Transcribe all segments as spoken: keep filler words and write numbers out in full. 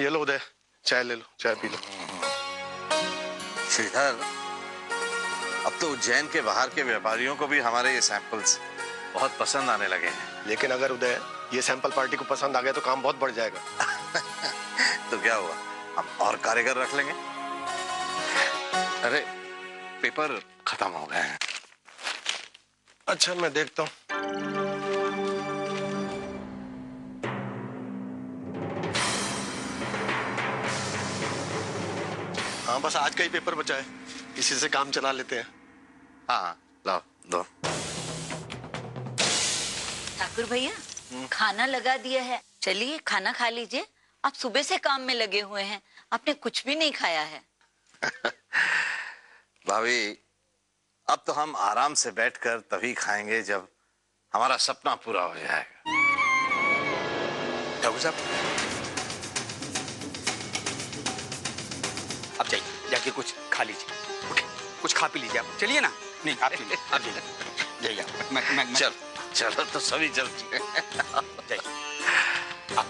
ये लो उदय, चाय ले लो, चाय पी लो। श्रीधर, अब तो उज्जैन के बाहर के व्यापारियों को भी हमारे ये सैंपल्स बहुत पसंद आने लगे हैं। लेकिन अगर उदय ये सैंपल पार्टी को पसंद आ गया तो काम बहुत बढ़ जाएगा। तो क्या हुआ, हम और कारीगर रख लेंगे। अरे पेपर खत्म हो गए हैं। अच्छा मैं देखता हूँ। हाँ बस आज का ही पेपर बचा है, इसी से काम चला लेते हैं। हाँ लाओ दो। ठाकुर भैया खाना लगा दिया है, चलिए खाना खा लीजिए। आप सुबह से काम में लगे हुए हैं, आपने कुछ भी नहीं खाया है। भाभी अब तो हम आराम से बैठकर तभी खाएंगे जब हमारा सपना पूरा हो जाएगा। ठाकुर साहब आप जाइए, जाके कुछ खा लीजिए, उठे कुछ खा पी लीजिए आप। चलिए ना। नहीं आप चलिए, आप जाइए जाइए आप। मैं मैं चल चलो तो सभी चलते जाइए आप।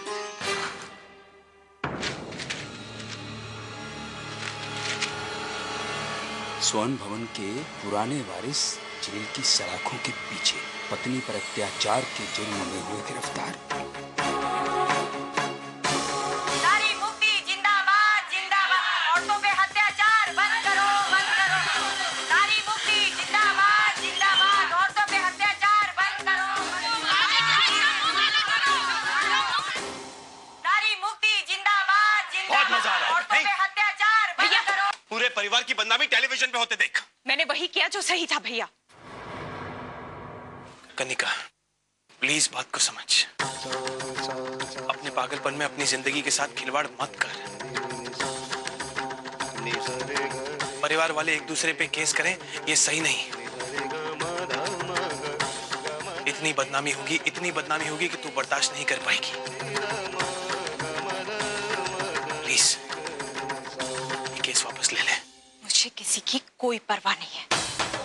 स्वर्ण भवन के पुराने वारिस जेल की सलाखों के पीछे पत्नी पर अत्याचार के जुर्म में हुए गिरफ्तार। नारी मुक्ति जिंदाबाद जिंदाबाद, औरतों पे अत्याचार बंद करो बंद करो। नारी मुक्ति जिंदाबाद जिंदाबाद, औरतों पे अत्याचार बंद करो। नारी मुक्ति जिंदाबाद बहुत मजा आ जिंदाबाद, रहा है, औरतों नहीं? पे अत्याचार बंद करो। पूरे परिवार की बदनामी टेलीविजन पे होते देख। मैंने वही किया जो सही था भैया। कनिका प्लीज बात को समझ, अपने पागलपन में अपनी जिंदगी के साथ खिलवाड़ मत कर। परिवार वाले एक दूसरे पे केस करें ये सही नहीं। इतनी बदनामी होगी इतनी बदनामी होगी कि तू बर्दाश्त नहीं कर पाएगी। प्लीज ये केस वापस ले ले। मुझे किसी की कोई परवाह नहीं है।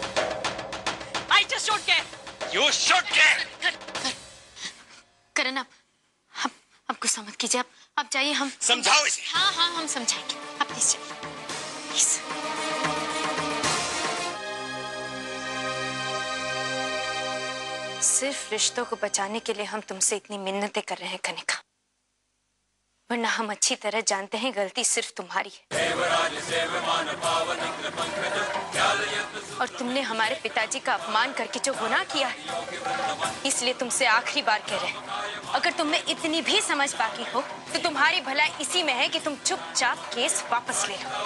I just don't care. You should care. कर, कर, करण आप आप आप गुस्सा मत कीजिए, आप आप जाइए। हम समझाओ इसे। हाँ हाँ हम समझाएंगे, आप प्लीज जाइए प्लीज। सिर्फ रिश्तों को बचाने के लिए हम तुमसे इतनी मिन्नतें कर रहे हैं कनिका, वरना हम अच्छी तरह जानते हैं गलती सिर्फ तुम्हारी है। और तुमने हमारे पिताजी का अपमान करके जो गुनाह किया है, इसलिए तुमसे आखिरी बार कह रहे हैं, अगर तुम में इतनी भी समझ बाकी हो तो तुम्हारी भलाई इसी में है कि तुम चुपचाप केस वापस ले लो।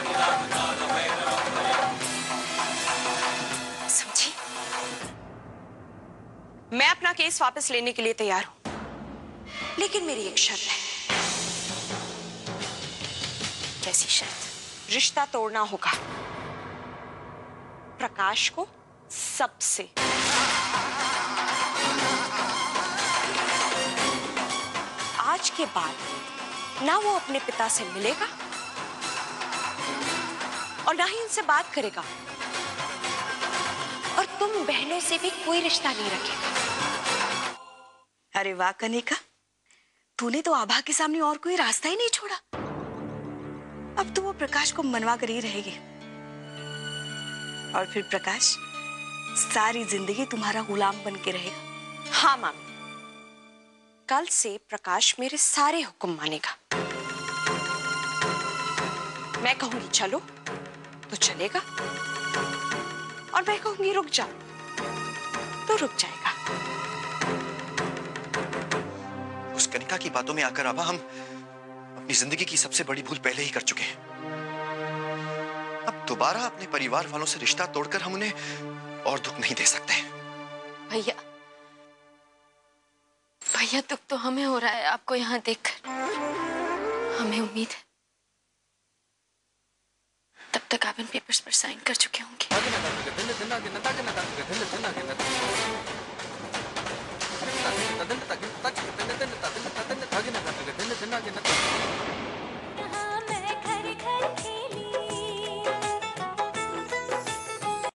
समझी? मैं अपना केस वापस लेने के लिए तैयार हूं, लेकिन मेरी एक शर्त है। कैसी शर्त? रिश्ता तोड़ना होगा प्रकाश को सबसे। आज के बाद ना वो अपने पिता से मिलेगा और ना ही उनसे बात करेगा, और तुम बहनों से भी कोई रिश्ता नहीं रखेगा। अरे वाह कनिका, तूने तो आभा के सामने और कोई रास्ता ही नहीं छोड़ा। अब तो वो प्रकाश को मनवा कर ही रहेगी, और फिर प्रकाश सारी जिंदगी तुम्हारा गुलाम बन के रहेगा। हाँ मामी, कल से प्रकाश मेरे सारे हुक्म मानेगा। मैं कहूंगी चलो तो चलेगा, और मैं कहूंगी रुक जाओ तो रुक जाएगा। उस कनिका की बातों में आकर आभा, हम अपनी जिंदगी की सबसे बड़ी भूल पहले ही कर चुके हैं। अब दोबारा अपने परिवार वालों से रिश्ता तोड़कर हम उन्हें और दुख नहीं दे सकते। भैया भैया दुख तो हमें हो रहा है आपको यहाँ देखकर। हमें उम्मीद है तब तक आप इन पेपर्स पर साइन कर चुके होंगे। Thank you.